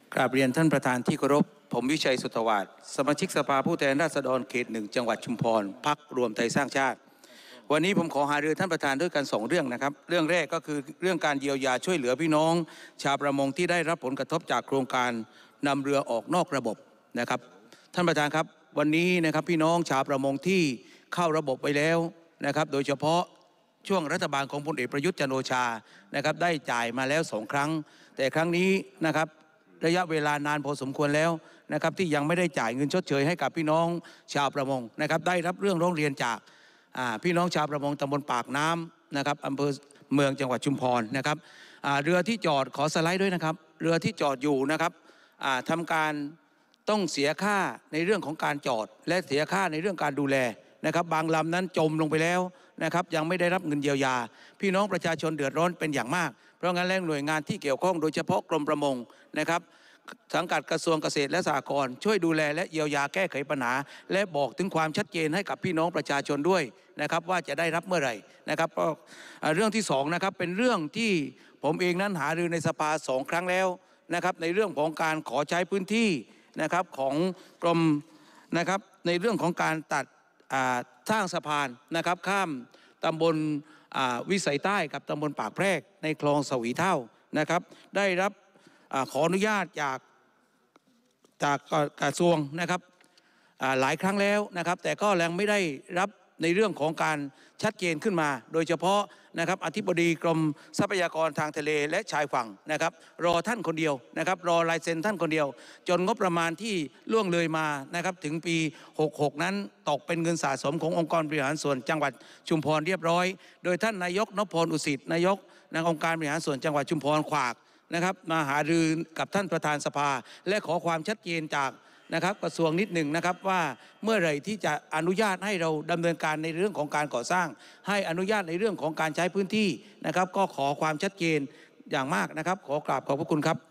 กราบเรียนท่านประธานที่เคารพผมวิชัยสุทธวาฒสมาชิกสภาผู้แทนราษฎรเขต 1จังหวัดชุมพรพรรครวมไทยสร้างชาติวันนี้ผมขอหารือท่านประธานด้วยกัน2 เรื่องนะครับเรื่องแรกก็คือเรื่องการเยียวยาช่วยเหลือพี่น้องชาวประมงที่ได้รับผลกระทบจากโครงการนำเรือออกนอกระบบนะครับท่านประธานครับวันนี้นะครับพี่น้องชาวประมงที่เข้าระบบไปแล้วนะครับโดยเฉพาะช่วงรัฐบาลของพลเอกประยุทธ์จันทร์โอชานะครับได้จ่ายมาแล้ว2 ครั้งแต่ครั้งนี้นะครับระยะเวลานานพอสมควรแล้วนะครับที่ยังไม่ได้จ่ายเงินชดเชยให้กับพี่น้องชาวประมงนะครับได้รับเรื่องร้องเรียนจากพี่น้องชาวประมงตำบลปากน้ำนะครับอำเภอเมืองจังหวัดชุมพรนะครับเรือที่จอดขอสไลด์ด้วยนะครับเรือที่จอดอยู่นะครับทำการต้องเสียค่าในเรื่องของการจอดและเสียค่าในเรื่องการดูแลนะครับบางลำนั้นจมลงไปแล้วนะครับยังไม่ได้รับเงินเยียวยาพี่น้องประชาชนเดือดร้อนเป็นอย่างมากเพราะงั้นแรงหน่วยงานที่เกี่ยวข้องโดยเฉพาะกรมประมงนะครับสังกัดกระทรวงเกษตรและสหกรณ์ช่วยดูแลและเยียวยาแก้ไขปัญหาและบอกถึงความชัดเจนให้กับพี่น้องประชาชนด้วยนะครับว่าจะได้รับเมื่อไหร่นะครับก็เรื่องที่2นะครับเป็นเรื่องที่ผมเองนั้นหารือในสภา2 ครั้งแล้วนะครับในเรื่องของการขอใช้พื้นที่นะครับของกรมนะครับในเรื่องของการตัดสร้างสะพานนะครับข้ามตำบลวิสัยใต้กับตำบลปากแพรกในคลองสวีเท่านะครับได้รับขออนุญาตจากกระทรวงนะครับหลายครั้งแล้วนะครับแต่ก็ยังไม่ได้รับในเรื่องของการชัดเจนขึ้นมาโดยเฉพาะนะครับอธิบดีกรมทรัพยากรทางทะเลและชายฝั่งนะครับรอท่านคนเดียวนะครับรอลายเซ็นท่านคนเดียวจนงบประมาณที่ล่วงเลยมานะครับถึงปี66นั้นตกเป็นเงินสะสมขององค์กรบริหารส่วนจังหวัดชุมพรเรียบร้อยโดยท่านนายกนพพรอุสิตนายกองค์การบริหารส่วนจังหวัดชุมพรขวากนะครับมาหารือกับท่านประธานสภาและขอความชัดเจนจากนะครับกระทรวงนิดหนึ่งนะครับว่าเมื่อไหร่ที่จะอนุญาตให้เราดำเนินการในเรื่องของการก่อสร้างให้อนุญาตในเรื่องของการใช้พื้นที่นะครับก็ขอความชัดเจนอย่างมากนะครับขอกราบขอบพระคุณครับ